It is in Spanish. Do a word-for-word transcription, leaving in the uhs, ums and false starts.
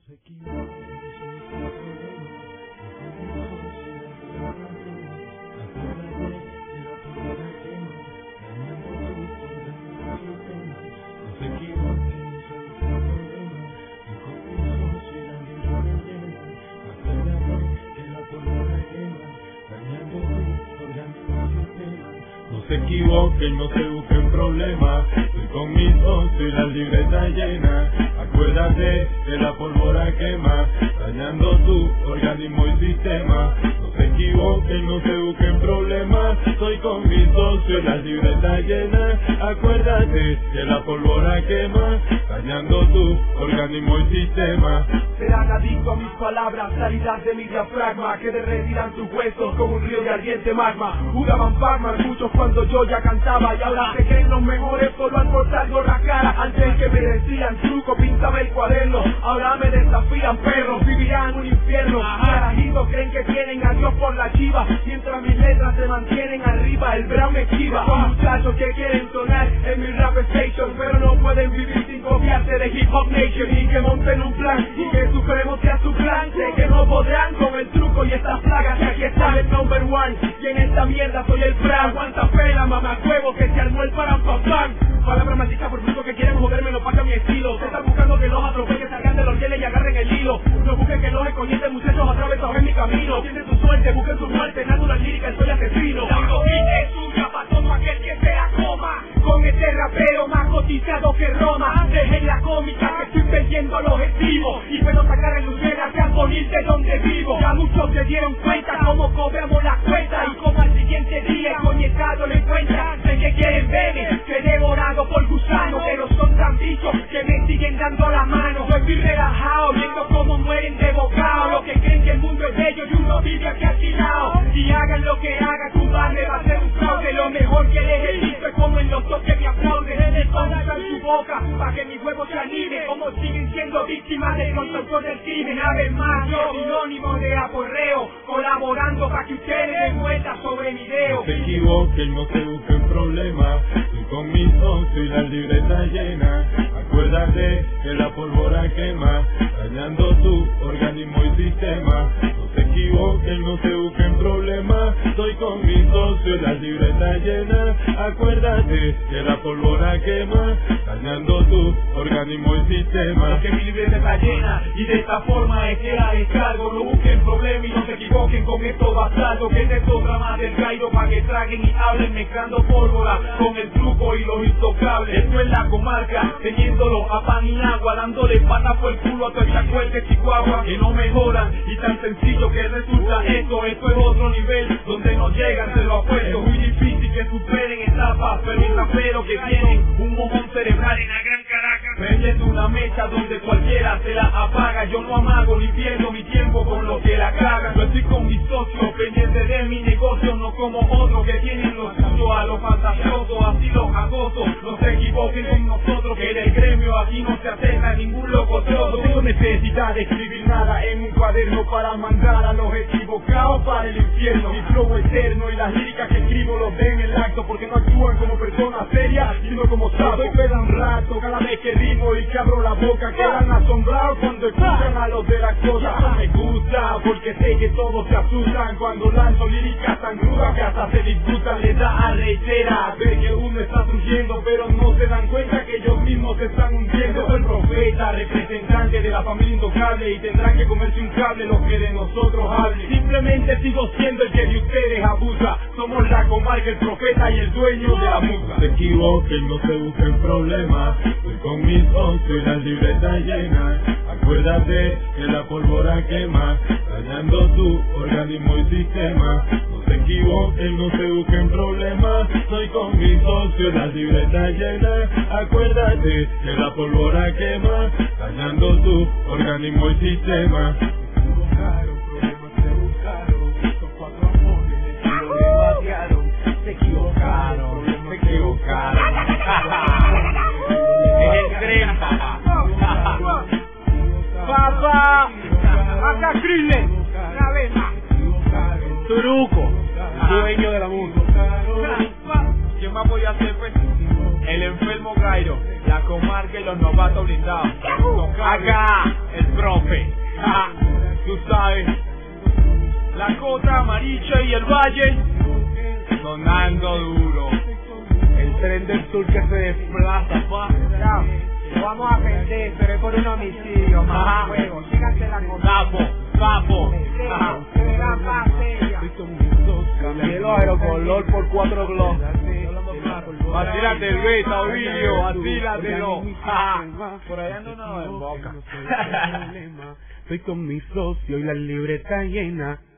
se equivoquen, no se busquen problemas. Estoy con mis once y la libreta llena. Acuérdate que la pólvora quema, dañando tu organismo y sistema. No se equivoquen, no se busquen problemas. Estoy con mis once y la libreta llena. Acuérdate que la pólvora quema, dañando tu organismo y sistema. Serán adictos a mis palabras, salidas de mi diafragma, que derretirán tus huesos como un río de ardiente magma. Jugaban Pac-Man muchos cuando yo ya cantaba, y ahora se creen los mejores solo al cortarlo la cara. Antes que me decían truco, píntame el cuaderno, ahora me desafían perros, vivirán un infierno. Carajitos creen que tienen a Dios por la chiva, mientras mis letras se mantienen arriba, el brown me esquiva. Son muchachos que quieren sonar en mi rap station, pero no pueden vivir sin copiarse de Hip Hop Nation. Y que monten un plan, y que Supremo sea su plan. Sé que no podrán con el truco y estas plagas, que aquí está el number one, y en esta mierda soy el Fran. Aguanta pela, mamacuevo, que se armó el parampapán. Palabra maldita por bruto que quieren joderme, no pasa mi estilo. Se están buscando que los atropellen, salgan de los rieles y agarren el hilo. No busquen que los escoñeten, muchachos, atravesados en mi camino. Tienen su suerte, busquen su muerte, natural lírica, soy asesino. La copita es suya pa' todo aquel que se la coma. Con este rapero más cotizado que Roma. Dejen la cómica que estoy perdiendo el objetivo, y puedo sacar en lucera que al morir de donde vivo. Ya muchos se dieron cuenta cómo cobramos la cuenta, y como al siguiente día coñetado le encuentran. Sé que quieren verme, que devorado por gusano, pero son tan bichos que me siguen dando la mano. Yo estoy relajado viendo cómo mueren de bocado, los que creen que el mundo es bello y uno vive aquí alquilado. Y hagan lo que hagan, tu madre va a ser un fraude. Lo mejor que les he visto es como en los dos que me aplauden. Les pongan su boca pa' que mi huevo se anime, como siguen siendo víctimas del constructor del crimen. Una vez más yo, sinónimo de aporreo, colaborando pa' que ustedes den vueltas sobre mi dedo. No se equivoquen, no se busquen problemas. Estoy con mis once y la libreta llena. Acuérdate que la pólvora quema, dañando tu organismo y sistema. No se equivoquen, no se busquen problemas. Estoy con mis once y la libreta llena. Acuérdate que la pólvora quema, dañando tu organismo y sistema. Porque mi libreta está llena, y de esta forma es que la descargo. No busquen problemas y no se equivoquen con estos bastardos, que es esto drama del Cairo pa' que traguen y hablen, mezclando pólvora con el truco y los intocables. Esto es la comarca, teniéndolo a pan y agua, dándole patas por el culo a todo el chacuel de Chihuahua, que no mejoran, y tan sencillo que resulta esto. Esto es otro nivel, donde no llegan, se lo apuesto. Es muy difícil que superen etapas, pero hay raperos que tienen un mojón cerebral en la gran Caracas, prendiendo una mecha donde cualquiera se la apaga. Yo no amago ni pierdo mi tiempo con lo que la cagan. Yo estoy con mis socios, pendientes de mi negocio, no como otros que tienen lo suyo a lo fantasioso, así los acoso. No se equivoquen con nosotros, que del gremio aquí no se acerca ningún locotroso. No tengo necesidad de escribir nada en un cuaderno para mandar a los equivocados para el infierno. Mi flow eterno y las líricas que escribo los ven en el acto, porque no actúan como personas serias, sino como sapos. Queda un rato cada vez que rimo y que abro la boca, quedan asombrados cuando escuchan a los de la cosa. No me gusta porque sé que todos se asustan cuando lanzo líricas tan crudas que hasta se disfrutan. Les da arrechera ver que uno está surgiendo, pero no se dan cuenta que ellos mismos se están hundiendo. Soy el profeta, representante de la familia intocable, y tendrán que comerse un cable los que de nosotros hablen. Simplemente sigo siendo el que de ustedes abusa. Somos la comarca, el profeta y el dueño de la musa. No se equivoquen, no se busquen problemas. Estoy con mis once y la libreta llena. Acuérdate que la pólvora quema, dañando tu organismo y sistema. No se equivoquen, no se busquen problemas. Estoy con mis once y la libreta llena. Acuérdate que la pólvora quema, dañando tu organismo y sistema. Se buscaron, problemas se buscaron. Estos cuatro amores que lo demasiaron. Se equivocaron, se equivocaron. Es el crema. Papá, acá Krille, una vez más. Truco, dueño de la música. ¿Quién más podía hacer, pues? El enfermo Gairo, la comarca y los novatos blindados. Acá, el profe, ja, tú sabes, la Cota, Maricha y el Valle, sonando duro. El tren del sur que se desplaza, pa. Lo vamos a vender, pero es por un homicidio, más juego. Síganse la cosa. Sapo, sapo. Ajá. Cielo aerocolor por cuatro gloss. Vacílate el beta, Ovidio, vacílatelo. Ajá. Por allá ando no en boca. Estoy con mi socio y la libreta llena.